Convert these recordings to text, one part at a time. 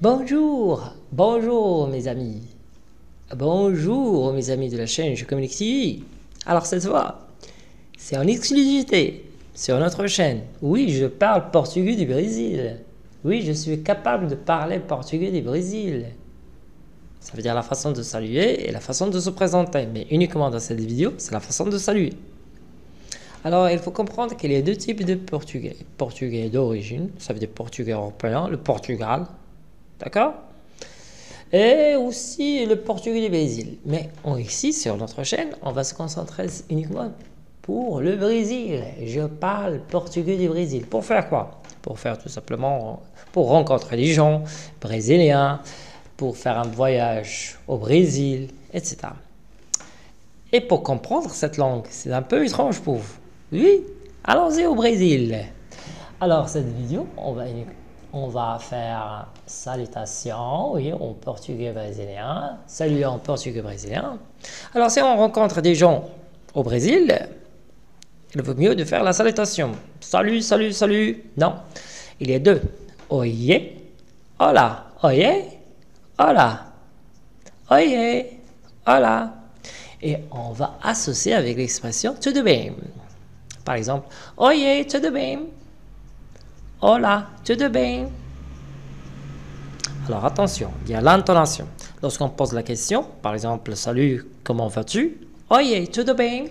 Bonjour, bonjour mes amis. Bonjour mes amis de la chaîne Je Communique TV. Alors cette fois, c'est en exclusivité sur notre chaîne. Oui, je parle portugais du Brésil. Oui, je suis capable de parler portugais du Brésil. Ça veut dire la façon de saluer et la façon de se présenter. Mais uniquement dans cette vidéo, c'est la façon de saluer. Alors, il faut comprendre qu'il y a deux types de portugais. Portugais d'origine, ça veut dire portugais européen, le Portugal. D'accord? Et aussi le portugais du Brésil. Mais ici, sur notre chaîne, on va se concentrer uniquement pour le Brésil. Je parle portugais du Brésil. Pour faire quoi? Pour faire tout simplement, pour rencontrer des gens brésiliens, pour faire un voyage au Brésil, etc. Et pour comprendre cette langue, c'est un peu étrange pour vous. Oui, allons-y au Brésil. Alors, cette vidéo, on va faire salutation, oui, en portugais brésilien. Salut en portugais brésilien. Alors, si on rencontre des gens au Brésil, il vaut mieux de faire la salutation. Salut, salut, salut. Non, il y a deux. Oiê, hola. Oiê, hola. Oiê, hola. Et on va associer avec l'expression tudo bem. Par exemple, oiê, tudo bem. Hola, tudo bem? Alors attention, il y a l'intonation. Lorsqu'on pose la question, par exemple, salut, comment vas-tu? Oiê, tudo bem?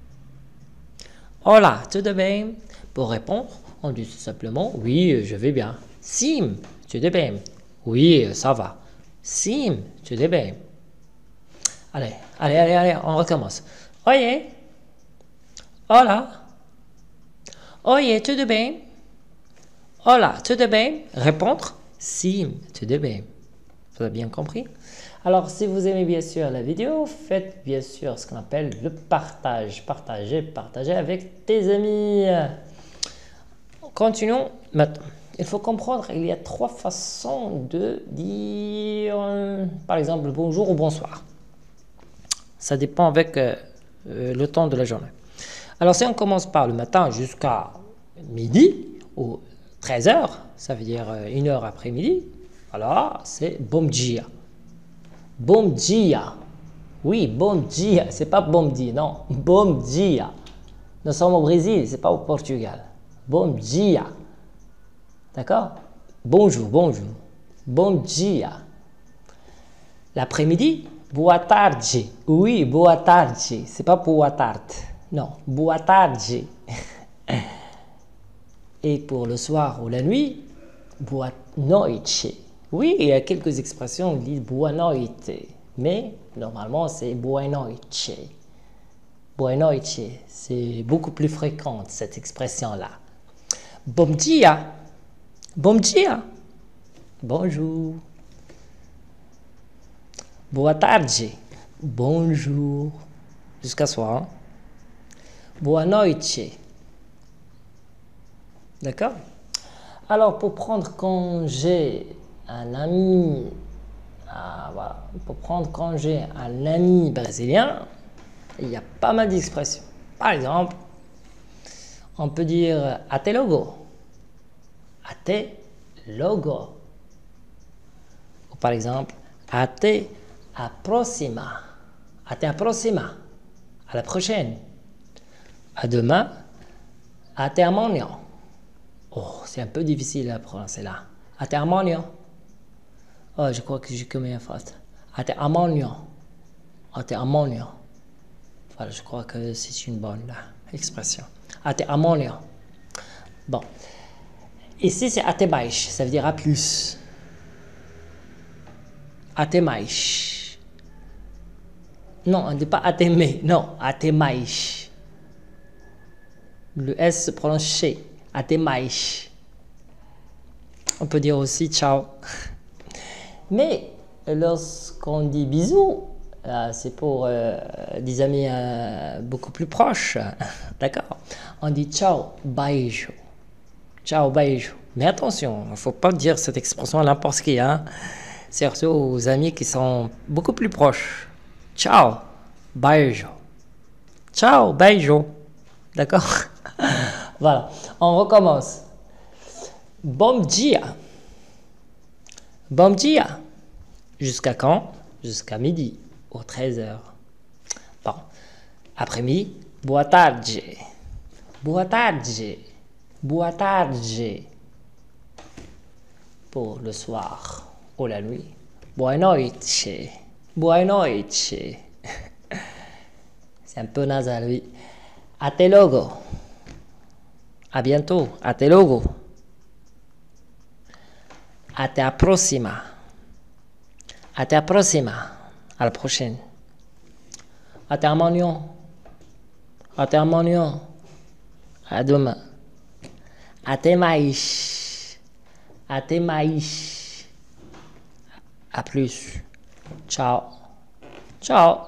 Hola, tudo bem? Pour répondre, on dit tout simplement, oui, je vais bien. Sim, tudo bem? Oui, ça va. Sim, tudo bem? Allez, on recommence. Oiê. Hola. Oiê, tudo bem? Hola, tudo bem? Répondre, sim, tudo bem. Vous avez bien compris? Alors, si vous aimez bien sûr la vidéo, faites bien sûr ce qu'on appelle le partage. Partagez avec tes amis. Continuons maintenant. Il faut comprendre qu'il y a trois façons de dire, par exemple, bonjour ou bonsoir. Ça dépend avec le temps de la journée. Alors, si on commence par le matin jusqu'à midi ou 13 heures, ça veut dire 1 heure après-midi, alors c'est bom dia. Bom dia. Oui, bom dia. C'est pas bom dia, non. Bom dia. Nous sommes au Brésil, c'est pas au Portugal. Bom dia. D'accord? Bonjour, bonjour. Bom dia. L'après-midi, boa tarde. Oui, boa tarde. C'est pas boa tarde. Non, boa tarde. Et pour le soir ou la nuit, boa noite. Oui, il y a quelques expressions qui disent boa noite, mais normalement c'est boa noite. Boa noite, c'est beaucoup plus fréquent cette expression-là. Bom dia. Bom dia. Bonjour. Boa tarde. Bonjour. Jusqu'à soir. Boa noite. D'accord? Alors, pour prendre congé un ami, voilà, pour prendre congé un ami brésilien, il y a pas mal d'expressions. Par exemple, on peut dire até logo. Até logo. Ou par exemple, até a próxima. Até a próxima. À la prochaine. À demain. Até amanhã. Oh, c'est un peu difficile à prononcer là. Até amanhã. Oh, je crois que j'ai commis une faute. Até amanhã. Até amanhã. Voilà, je crois que c'est une bonne expression. Até amanhã. Bon. Ici, c'est até mais. Ça veut dire à plus. Até mais. Non, on ne dit pas até mais. Non, até mais. Le S se prononce chez. Até mais. On peut dire aussi ciao. Mais lorsqu'on dit bisous, c'est pour des amis beaucoup plus proches. D'accord? On dit ciao, beijo. Ciao, beijo. Mais attention, il ne faut pas dire cette expression à n'importe qui. Hein? Surtout aux amis qui sont beaucoup plus proches. Ciao, beijo. Ciao, beijo. D'accord? Voilà, on recommence. Bom dia. Bom dia. Jusqu'à quand? Jusqu'à midi, ou 13h. Bon. Après-midi, boa tarde. Boa tarde. Boa tarde. Pour le soir ou la nuit. Boa noite. Boa noite. C'est un peu nasal, oui. Até logo. À bientôt. Até logo. Até a próxima. Até a próxima. À la prochaine. Até amanhã. Até amanhã. À demain. Até mais. Até mais. À plus. Ciao. Ciao.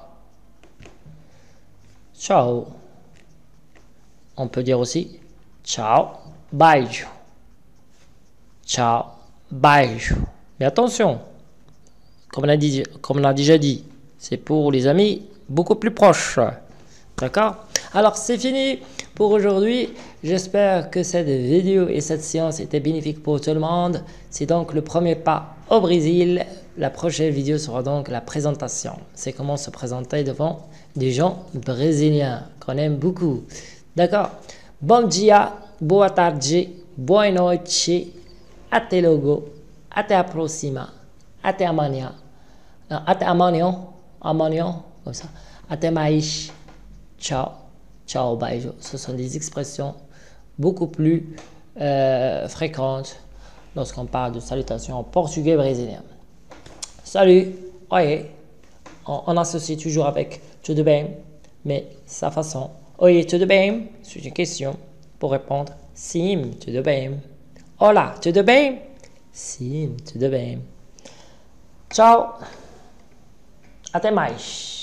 Ciao. On peut dire aussi ciao, beijo. Ciao, beijo. Mais attention, comme on a déjà dit, c'est pour les amis beaucoup plus proches. D'accord? Alors, c'est fini pour aujourd'hui. J'espère que cette vidéo et cette séance étaient bénéfiques pour tout le monde. C'est donc le premier pas au Brésil. La prochaine vidéo sera donc la présentation. C'est comment se présenter devant des gens brésiliens qu'on aime beaucoup. D'accord? Bom dia, boa tarde, boa noite, até logo, até a próxima, até amanhã, amanhã, comme ça, até mais, ciao, ciao, beijo. Ce sont des expressions beaucoup plus fréquentes lorsqu'on parle de salutations en portugais brésilien. Salut, oi, on associe toujours avec tudo bem, mais sa façon. Oi, tudo bem? C'est une question pour répondre sim, tudo bem. Olá, tudo bem? Sim, tudo bem. Ciao. Até mais.